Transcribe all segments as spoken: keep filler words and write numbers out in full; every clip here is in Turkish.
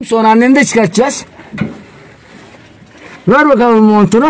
Sonra anneni de çıkartacağız. Ver bakalım montunu.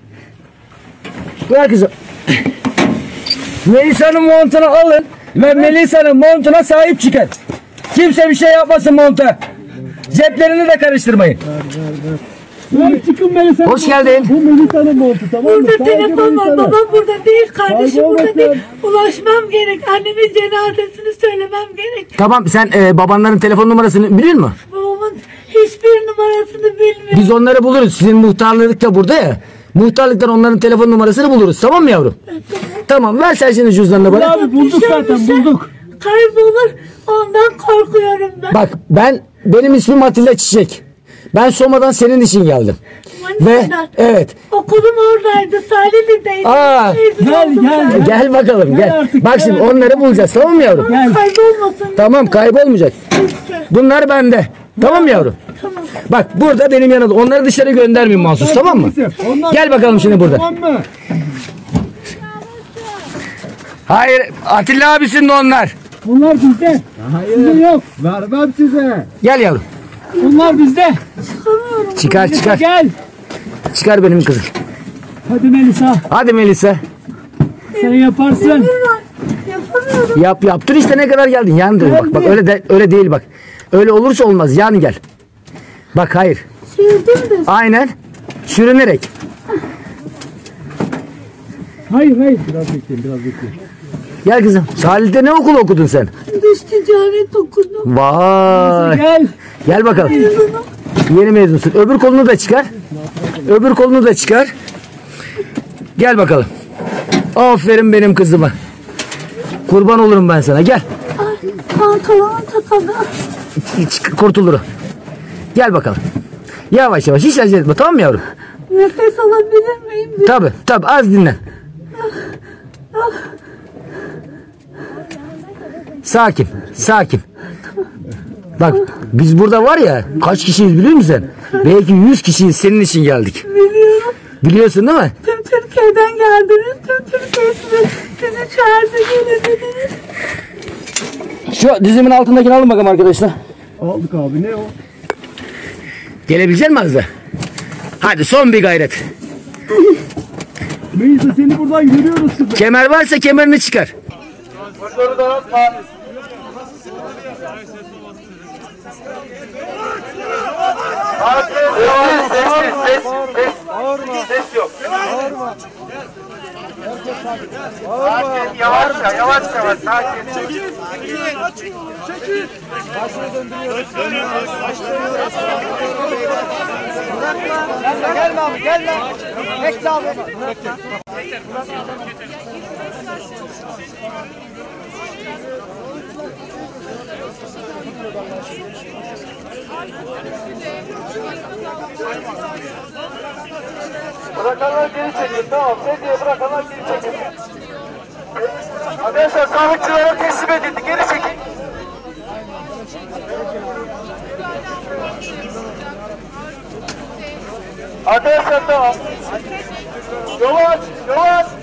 Ver kızım. Melisa'nın montunu alın ve Melisa'nın montuna sahip çıkın. Kimse bir şey yapmasın monta. Ceplerini de karıştırmayın. Ver çıkın Melisa'nın. Hoş geldin. Bu Melisa'nın montu, tamam mı? Burada telefon var. Babam burada değil. Kardeşim burada olmasın. değil. Ulaşmam gerek. Annemin cenazesini söylemem gerek. Tamam, sen e, babanların telefon numarasını biliyor musun? Babamın hiçbir numarasını bilmiyorum. Biz onları buluruz. Sizin muhtarlık da burada ya. Muhtarlıktan onların telefon numarasını buluruz. Tamam mı yavrum? Tamam, ver sen şimdi cüzdanını bana. Abi bulduk zaten, bulduk. Kaybolur. Ondan korkuyorum ben. Bak, ben benim ismim Atilla Çiçek. Ben Soma'dan senin için geldim. Ve evet. Okulum oradaydı. Salihli'deydi. Aa, Gel gel. Gel bakalım, Gel gel. artık, Bak gel şimdi artık. onları bulacağız, tamam mı yavrum? Gel. Kaybolmasın. Tamam, kaybolmayacak. Bunlar bende. Tamam mı yavrum? Tamam. Bak, burada benim yanımda. Onları dışarı göndermeyin mahsus, tamam mı? Onlar- Gel bakalım şimdi burada. Tamam mı? Hayır, Atilla abisinin de onlar. Bunlar bizde. Size yok. Vermem size. Gel yavrum. Bunlar bizde. Çıkar çıkar. Gel. Çıkar benim kızım. Hadi Melisa. Hadi Melisa. Sen yaparsın. Yapamıyorum. Yap yap. Dur işte, ne kadar geldin. Yan dön. Bak bak, öyle de öyle değil bak. Öyle olursa olmaz. Yan gel. Bak, hayır. Sürdüm de. Aynen. Sürünerek. Hayır hayır. Biraz bekleyin, biraz bekleyin. Gel kızım. Salih'te ne okul okudun sen? Dış ticaret okudum. Vay. Gel. Gel bakalım. Mezunum. Yeni mezunsun. Öbür kolunu da çıkar. Öbür kolunu da çıkar. Gel bakalım. Aferin benim kızıma. Kurban olurum ben sana. Gel. Ay, pantolonu takıldı. Çık- Kurtulur o. Gel bakalım. Yavaş yavaş. Hiç acele etme. Tamam mı yavrum? Nefes alabilir miyim? Tabi tabi, az dinlen. Sakin sakin. Bak, biz burada var ya, kaç kişiyiz biliyor musun sen? Belki yüz kişiyiz, senin için geldik. Biliyorum. Biliyorsun değil mi? Tüm Türkiye'den geldiniz. Tüm Türkiye sizi, sizi çağırdı, geldiniz. Şu dizimin altındakini alın bakalım arkadaşlar. Aldık abi, ne o? Gelebilecek misin az da? Hadi son bir gayret. Melisa, seni buradan görüyoruz kızım. Kemer varsa kemerini çıkar. Ses, ses, ses, ses. Ses yok. Sakin, yavaşça, yavaş yavaş, sakin. Çekil, çekil. Başını döndürüyoruz. Gelme, gelme abi, gelme. Bekle abi. Bırakanlar geri çekin, tamam. Sedye bırakanlar geri çekin. Arkadaşlar, sağlıkçılara teslim edildi, geri çekin. Arkadaşlar, tamam. Yavaş, yavaş.